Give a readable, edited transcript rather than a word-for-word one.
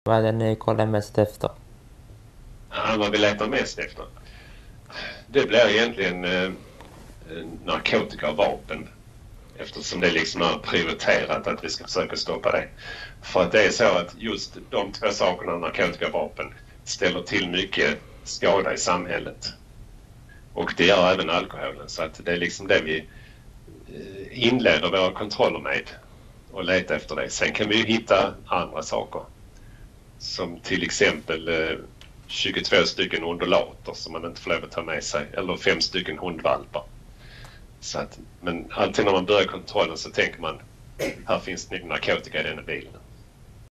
Vad är det ni kollar mest efter? Ja, vad vi letar mest efter. Det blir egentligen narkotika och vapen. Eftersom det liksom är prioriterat att vi ska försöka stoppa det. För att det är så att just de två sakerna, narkotika och vapen, ställer till mycket skada i samhället. Och det gör även alkoholen. Så att det är liksom det vi inleder våra kontroller med och leta efter det. Sen kan vi ju hitta andra saker. Som till exempel 22 stycken undulater som man inte får lov att ta med sig. Eller 5 stycken hundvalpar. Så att, men alltid när man börjar kontrollen så tänker man, här finns det narkotika i den bilen.